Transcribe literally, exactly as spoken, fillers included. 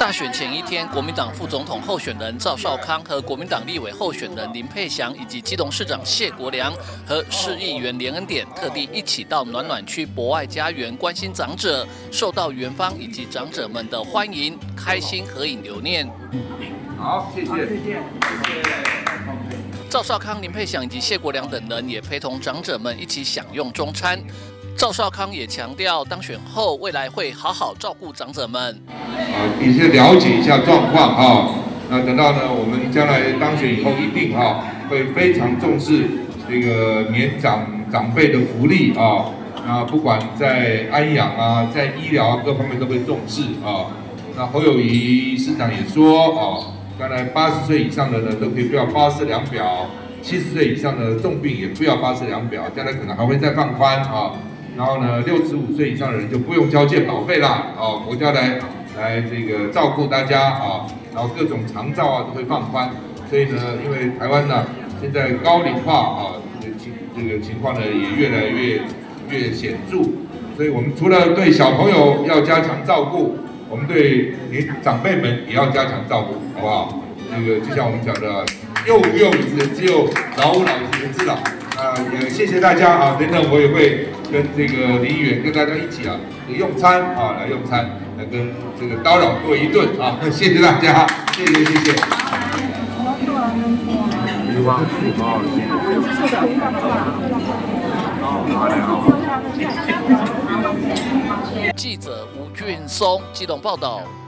大选前一天，国民党副总统候选人赵少康和国民党立委候选人林佩祥，以及基隆市长谢国良和市议员连恩典，特地一起到暖暖区博爱家园关心长者，受到园方以及长者们的欢迎，开心合影留念。 好，谢谢，谢谢，谢谢。 赵少康、林佩祥以及谢国良等人也陪同长者们一起享用中餐。赵少康也强调，当选后未来会好好照顾长者们。 啊，也先了解一下状况啊。那等到呢，我们将来当选以后，一定哈会非常重视这个年长长辈的福利啊。那不管在安养啊，在医疗各方面都会重视啊。那侯友宜市长也说啊，将来八十岁以上的呢都可以不要巴氏量表，七十岁以上的重病也不要巴氏量表，将来可能还会再放宽啊。然后呢，六十五岁以上的人就不用交健保费啦，哦，国家来来这个照顾大家啊，然后各种长照啊都会放宽，所以呢，因为台湾呢现在高龄化啊，这个情这个情况呢也越来越越显著，所以我们除了对小朋友要加强照顾，我们对年长辈们也要加强照顾，好不好？这个就像我们讲的，幼吾幼以及人之幼，老吾老以及人之老。啊，也谢谢大家啊！等等，我也会跟这个林议员跟大家一起啊，用餐啊，来用餐，来跟这个叨扰各位一顿啊！谢谢大家，谢谢谢谢。 记者吴俊松基隆报道。